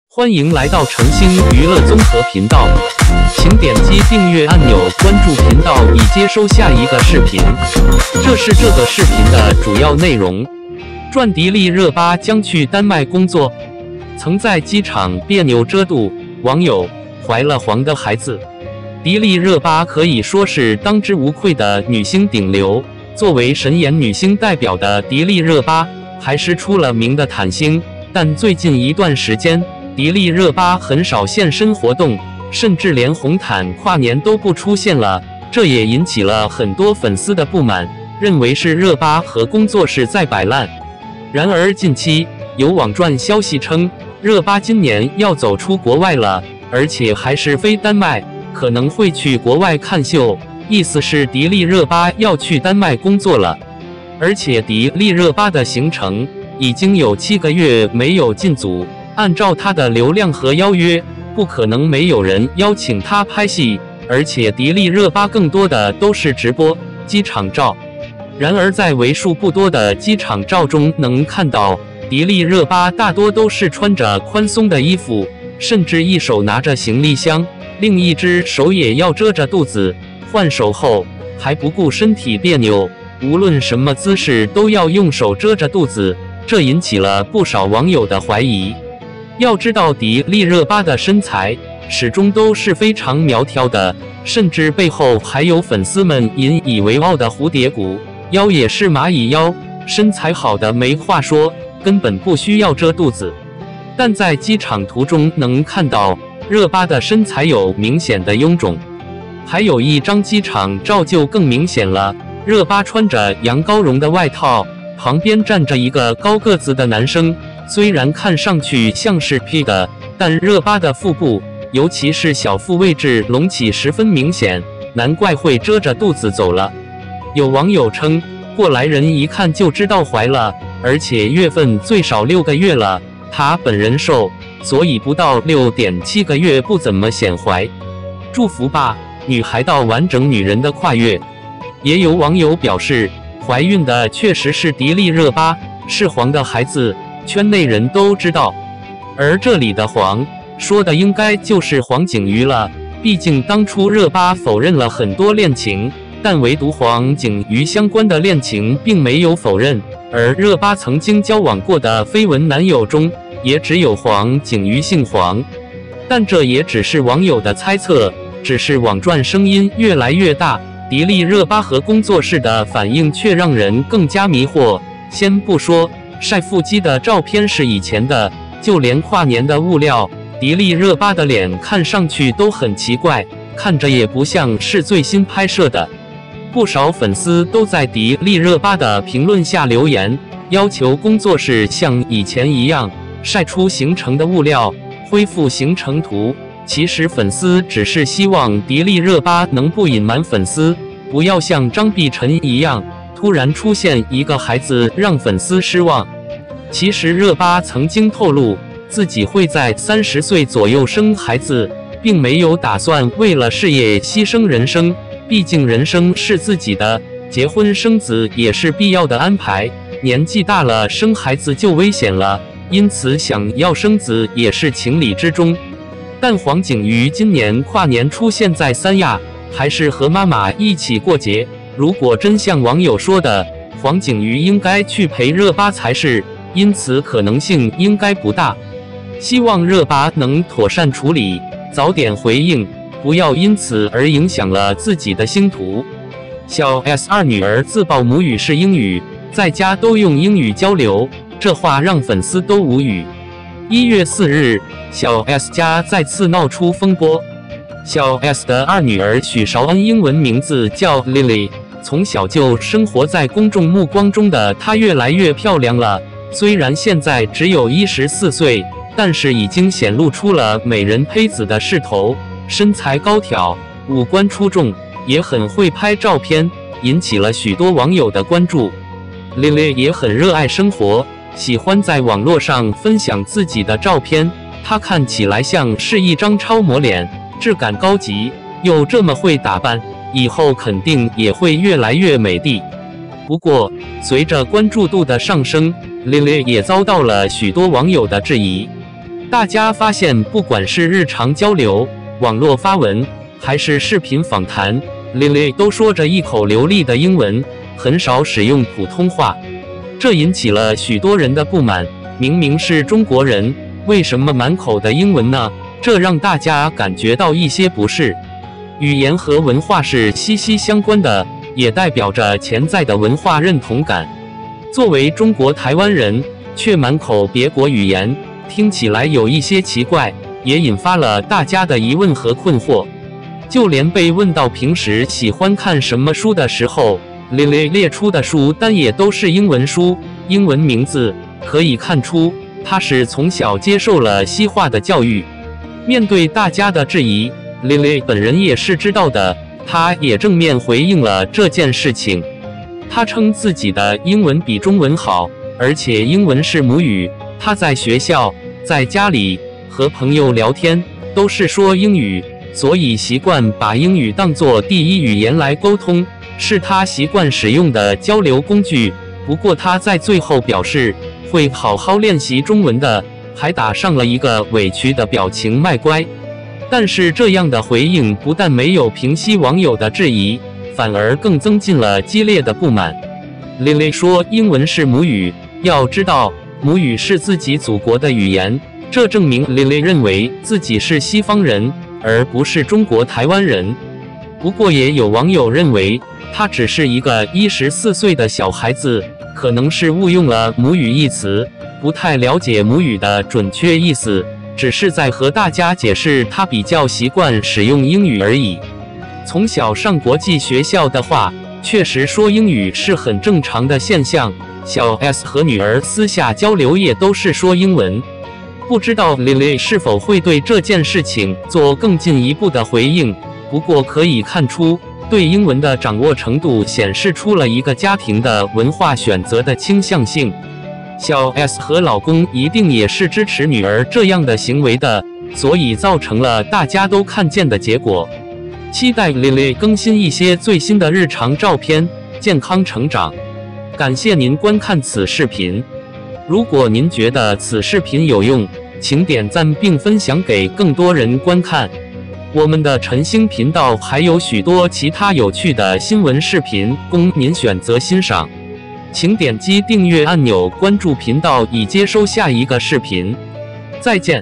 欢迎来到诚星娱乐综合频道，请点击订阅按钮，关注频道以接收下一个视频。这是这个视频的主要内容。传迪丽热巴将去丹麦工作，曾在机场别扭遮肚，网友怀了黄的孩子。迪丽热巴可以说是当之无愧的女星顶流，作为神颜女星代表的迪丽热巴还是出了名的坦星，但最近一段时间，迪丽热巴很少现身活动，甚至连红毯跨年都不出现了，这也引起了很多粉丝的不满，认为是热巴和工作室在摆烂。然而近期有网传消息称，热巴今年要走出国外了，而且还是飞丹麦，可能会去国外看秀，意思是迪丽热巴要去丹麦工作了。而且迪丽热巴的行程已经有7个月没有进组，按照她的流量和邀约，不可能没有人邀请她拍戏，而且迪丽热巴更多的都是直播机场照。然而在为数不多的机场照中能看到，迪丽热巴大多都是穿着宽松的衣服，甚至一手拿着行李箱，另一只手也要遮着肚子，换手后还不顾身体别扭，无论什么姿势都要用手遮着肚子，这引起了不少网友的怀疑。要知道迪丽热巴的身材始终都是非常苗条的，甚至背后还有粉丝们引以为傲的蝴蝶骨，腰也是蚂蚁腰，身材好的没话说，根本不需要遮肚子。但在机场图中能看到热巴的身材有明显的臃肿，还有一张机场照就更明显了，热巴穿着羊羔绒的外套，旁边站着一个高个子的男生，虽然看上去像是 P 的，但热巴的腹部，尤其是小腹位置隆起十分明显，难怪会遮着肚子走了。有网友称，过来人一看就知道怀了，而且月份最少6个月了，她本人瘦，所以不到6.7个月不怎么显怀。祝福吧，女孩到完整女人的跨越。也有网友表示，怀孕的确实是迪丽热巴，是黄的孩子，圈内人都知道。而这里的黄，说的应该就是黄景瑜了，毕竟当初热巴否认了很多恋情，但唯独黄景瑜相关的恋情并没有否认，而热巴曾经交往过的绯闻男友中，也只有黄景瑜姓黄。但这也只是网友的猜测，只是网传声音越来越大，迪丽热巴和工作室的反应却让人更加迷惑。先不说晒腹肌的照片是以前的，就连跨年的物料，迪丽热巴的脸看上去都很奇怪，看着也不像是最新拍摄的。不少粉丝都在迪丽热巴的评论下留言，要求工作室像以前一样晒出行程的物料，恢复行程图。其实粉丝只是希望迪丽热巴能不隐瞒粉丝，不要像张碧晨一样突然出现一个孩子让粉丝失望。其实热巴曾经透露自己会在30岁左右生孩子，并没有打算为了事业牺牲人生，毕竟人生是自己的，结婚生子也是必要的安排，年纪大了生孩子就危险了，因此想要生子也是情理之中。但黄景瑜今年跨年出现在三亚，还是和妈妈一起过节，如果真像网友说的，黄景瑜应该去陪热巴才是，因此可能性应该不大。希望热巴能妥善处理，早点回应，不要因此而影响了自己的星途。小 S 二女儿自曝母语是英语，在家都用英语交流，这话让粉丝都无语。1月4日，小 S 家再次闹出风波。小 S 的二女儿许韶恩英文名字叫 Lily， 从小就生活在公众目光中的她越来越漂亮了，虽然现在只有14岁，但是已经显露出了美人胚子的势头，身材高挑，五官出众，也很会拍照片，引起了许多网友的关注。Lily 也很热爱生活，喜欢在网络上分享自己的照片，她看起来像是一张超模脸，质感高级，又这么会打扮，以后肯定也会越来越美丽。不过，随着关注度的上升，Lily 也遭到了许多网友的质疑。 大家发现，不管是日常交流、网络发文，还是视频访谈，Lily 都说着一口流利的英文，很少使用普通话。这引起了许多人的不满。明明是中国人，为什么满口的英文呢？这让大家感觉到一些不适。语言和文化是息息相关的，也代表着潜在的文化认同感。作为中国台湾人，却满口别国语言，听起来有一些奇怪，也引发了大家的疑问和困惑。就连被问到平时喜欢看什么书的时候，Lily 列出的书单也都是英文书，英文名字，可以看出她是从小接受了西化的教育。面对大家的质疑，Lily 本人也是知道的，她也正面回应了这件事情。她称自己的英文比中文好，而且英文是母语。她在学校、在家里和朋友聊天都是说英语，所以习惯把英语当作第一语言来沟通，是她习惯使用的交流工具。不过她在最后表示会好好练习中文的，还打上了一个委屈的表情卖乖。但是这样的回应不但没有平息网友的质疑，反而更增进了激烈的不满。Lily 说英文是母语，要知道母语是自己祖国的语言，这证明 Lily 认为自己是西方人，而不是中国台湾人。不过也有网友认为他只是一个14岁的小孩子，可能是误用了母语一词，不太了解母语的准确意思，只是在和大家解释他比较习惯使用英语而已。从小上国际学校的话，确实说英语是很正常的现象，小 S 和女儿私下交流也都是说英文。不知道 Lily 是否会对这件事情做更进一步的回应，不过可以看出对英文的掌握程度显示出了一个家庭的文化选择的倾向性。小 S 和老公一定也是支持女儿这样的行为的，所以造成了大家都看见的结果。期待 Lily 更新一些最新的日常照片，健康成长。感谢您观看此视频。如果您觉得此视频有用，请点赞并分享给更多人观看。我们的晨星频道还有许多其他有趣的新闻视频供您选择欣赏，请点击订阅按钮关注频道以接收下一个视频。再见。